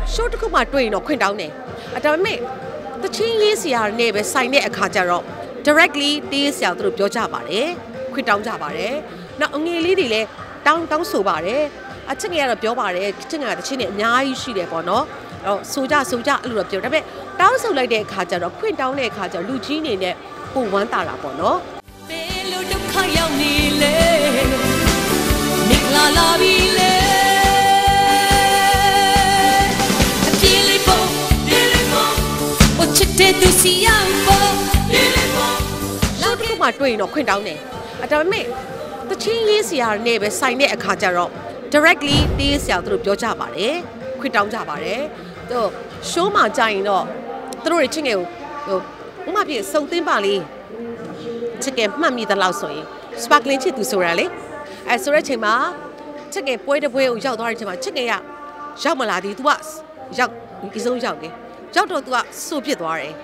show တခုမှတွေ့ရင်တော့ခွင့်တောင်းတယ်ဒါပေမဲ့တချင်းရေးဆရာနဲ့ပဲဆိုင်တဲ့အခါကျတော့ directly တေးဆရာတို့ပြောကြပါတယ်ခွင့်တောင်းကြပါတယ်နောက်အငယ်လေးတွေလည်းတောင်းဆိုပါတယ်အချစ်ငယ်ကတော့ပြောပါတယ်ချစ်ငယ်ကတချင်းနဲ့အများကြီးရှိတယ်ပေါ့နော်ဆိုကြအဲ့လိုတော့ပြောဒါပေမဲ့တောင်းဆိုလိုက်တဲ့အခါကျတော့ခွင့်တောင်းတဲ့အခါကျတော့လူကြီးအနေနဲ့ပိုဝမ်းသာတာပေါ့နော်ဘယ်လိုဒုက္ခရောက်နေလဲနေလာပြီလေအပြေးလေးပေါ့ဟိုချစ်တဲ့သူစီရပေါ့လောက်တစ်ခုမှတွေ့ရင်တော့ခွင့်တောင်းတယ်ဒါပေမဲ့တချင်းရေးဆရာနဲ့ပဲဆိုင်တဲ့အခါကျတော့ directly တေးဆရာတို့ပြောကြပါတယ်ခွင့်တောင်းကြပါတယ်သူ show မှာကြာရင်တော့သူတို့ချစ်ငယ်ကိုဥမာပြစုံသင်းပါလေချစ်ငယ်မှတ်မိသလောက်ဆိုရင် sparkling ချစ်သူဆိုတာလေဆိုတဲ့ချိန်မှာချစ်ငယ်ပွဲတစ်ပွဲကိုရောက်သွားတဲ့ချိန်မှာချစ်ငယ်ကရောက်မလာသေး तू ကရောက်ဒီဆုံးရောက်တယ်ရောက်တော့ तू ကစိုးဖြစ်သွားတယ်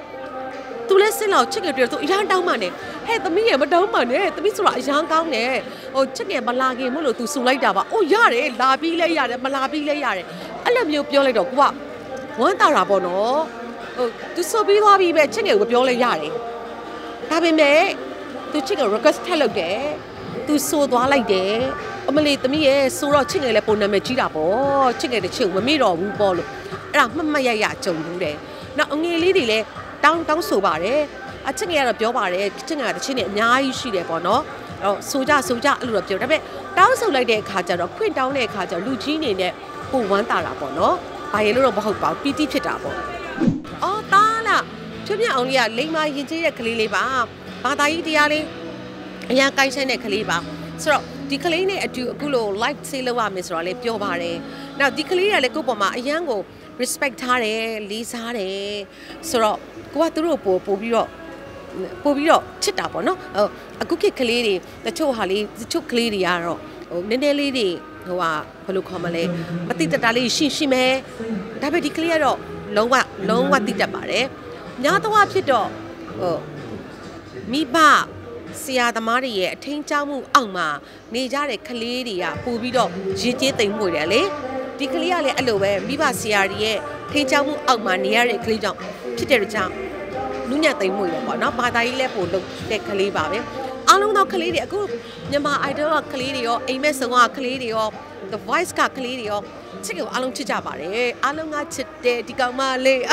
तू လည်းစင်လောက်ချစ်ငယ်တွေ့တော့ तू အရန်တောင်းမှနဲ့ဟဲ့သမီးရမတောင်းမှနဲ့သမီးဆိုတာအရန်ကောင်းတယ်ဟိုချစ်ငယ်မလာခင်မလို့ तू ဆူလိုက်တာပါအိုးရတယ်လာပြီးလဲရတယ်မလာပြီးလဲရတယ်အဲ့လိုမျိုးပြောလိုက်တော့ ကိုကဝမ်းသာတာပေါ့နော်ဟို तू ဆိုပြီးသွားပြီးပဲချစ်ငယ်ကိုပြောလဲရတယ်ဒါပေမဲ့ तू ချစ်ငယ် request ထပ်လုပ်တယ် तू ဆိုသွားလိုက်တယ်အမလေးသမီးရဲ့ဆိုတော့ချစ်ငယ်လည်းပုံနာမည်ကြီးတာပေါ့ချစ်ငယ်တစ်ချက်မမေ့တော့ဘူးပေါ့လို့အဲ့ဒါမှတ်ရကြုံဘူးတယ်နောက်အငယ်လေးတွေလည်းတောင်းဆိုပါတယ်အချစ်ငယ်ကတော့ပြောပါတယ်ချစ်ငယ်ကတစ်ချက်နဲ့အများကြီးရှိတယ်ပေါ့နော်ဆိုကြအဲ့လိုတော့ပြောဒါပေမဲ့တောင်းဆိုလိုက်တဲ့အခါကျတော့ခွင့်တောင်းတဲ့အခါကျတော့လူကြီးအနေနဲ့ပိုဝမ်းသာတာပေါ့နော်ဘာရလို့တော့မဟုတ်ပါဘူးပီတိဖြစ်တာပေါ့အော်တားလားချွတ်မြအောင်လေးကလိမ္မာရင်ကျေးတဲ့ကလေးလေးပါဘာသာကြီးတရားလေးအရာကိုင်းဆိုင်တဲ့ကလေးပါဆိုတော့ဒီကလေးနဲ့အတူအခုလို live ဆေးလုပ်ရမယ်ဆိုတော့လေပြောပါတယ်နောက်ဒီကလေးကလည်းကိုယ့်ပေါ်မှာအရန်ကို respect ထားတယ်လေးစားတယ်ဆိုတော့ကိုကသူတို့ပို့ပြီးတော့ချစ်တာပေါ့နော်အခုခေတ်ကလေးတွေတချို့ကလေးတွေကတော့ဟိုနည်းနည်းလေးတွေဟိုဟာဘယ်လိုခေါ်မလဲမတိတတာလေးရှင်းမယ်ဒါပေမဲ့ဒီကလေးကတော့လုံးဝတိတတ်ပါတယ်ညာတော့ဖြစ်တော့ဟိုမိဘဆရာသမားတွေရဲ့အထင်ကြောက်မှုအောက်မှာနေကြတဲ့ကလေးတွေကပို့ပြီးတော့ရည်ကျေးသိမ်မှုတယ်လေဒီကလေးကလည်းအဲ့လိုပဲမိဘဆရာတွေရဲ့ထင်ကြောက်မှုအောက်မှာနေရတဲ့ကလေးကြောင့်ဖြစ်တဲ့ကြောင့်နုညံ့သိမ်မှုရပေါ့နော်ဘာသာကြီးလည်းပို့လုပ်တဲ့ကလေးပါပဲအားလုံးသောကလေးတွေအခုမြန်မာ idol ကကလေးတွေရောအိမ်မက်ဆောင်ကကလေးတွေရော the voice ကကလေးတွေရောချစ်ကိုအားလုံးချစ်ကြပါတယ်အားလုံးကချစ်တယ်ဒီကောင်မလေး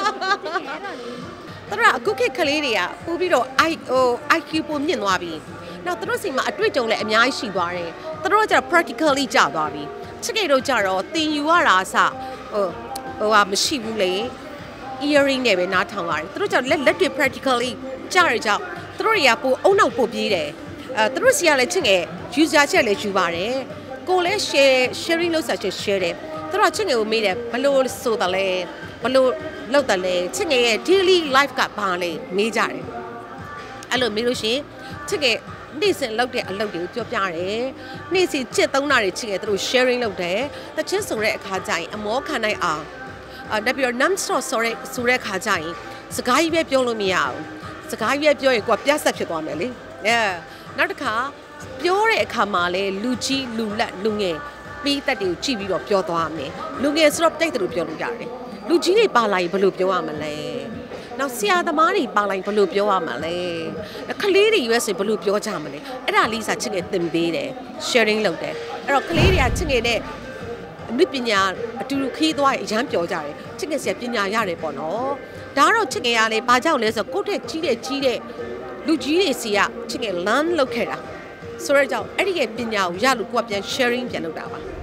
သူတို့အခုခေတ်ကလေးတွေကပို့ပြီးတော့ IQ ပိုမြင့်သွားပြီနောက်သူတို့စီမှာအတွေ့အကြုံလည်းအများကြီးရှိသွားတယ်သူတို့ကကျတော့ practically ကျသွားပြီချစ်ကေတို့ကြတော့သင်ယူရတာအစဟိုမရှိဘူးလေ earring နဲ့ပဲနားထောင်ရတယ်သူတို့ကျတော့လက်တွေ့ practically ကြရကြသူတို့တွေကပို့အုံနောက်ပို့ပြေးတယ်သူတို့စီကလည်းချစ်ငယ် user ချက်လည်းယူပါတယ်ကိုလည်း sharing လုပ်ဆက်ချက် share တယ်သူတို့ချစ်ငယ်ကိုမေးတယ်ဘလို့ဆိုတာလဲဘလို့လောက်တယ်လဲချစ်ငယ်ရဲ့ daily life ကဘာလဲမေးကြတယ်အဲ့လိုမေးလို့ရှိရင်ချစ်ငယ်နေ့စဉ်လောက်တဲ့အလုပ်တွေကိုပြောပြတယ်နေ့စဉ်ချစ်သုံးတာတွေချစ်ငယ်သူတို့ sharing လုပ်တယ်တချင်းဆိုတဲ့အခါကျရင်အမောခံနိုင်အောင်နောက်ပြီးတော့ non stop ဆိုတဲ့အခါကျရင်စကားကြီးပဲပြောလို့မရဘူးစကားကြီးပြောရင်ကိုကပြတ်ဆက်ဖြစ်သွားမယ်လေနောက်တစ်ခါပြောတဲ့အခါမှာလဲလူကြီးလူလက်လူငယ်ပြီးသက်တွေကိုကြည့်ပြီးတော့ပြောသွားမယ်လူငယ်ဆိုတော့တိတ်တယ်လို့ပြောလို့ရတယ်လူကြီးတွေပါလာရင်ဘယ်လိုပြောရမလဲနောက်ဆရာသမားတွေပါလာရင်ဘယ်လိုပြောရမလဲကလေးတွေရွေးဆိုဘယ်လိုပြောကြမလဲအဲ့ဒါလေးစားချစ်ငယ်သင်ပေးတယ် sharing လုပ်တယ်အဲ့တော့ကလေးတွေကချစ်ငယ်နဲ့အနုပညာအတူတူခီးသွားရင်အရန်ပြောကြတယ်ချစ်ငယ်ဆရာပညာရတယ်ပေါ့နော်ဒါကတော့ချစ်ငယ်ရလေဘာကြောင့်လဲဆိုကိုယ့်ထက်ကြီးတဲ့လူကြီးတွေစီကချစ်ငယ် learn လုပ်ခဲ့တာဆိုတော့ကြောင့်အဲ့ဒီရဲ့ပညာကိုရလို့ကိုကပြန် sharing ပြန်လုပ်တာပါ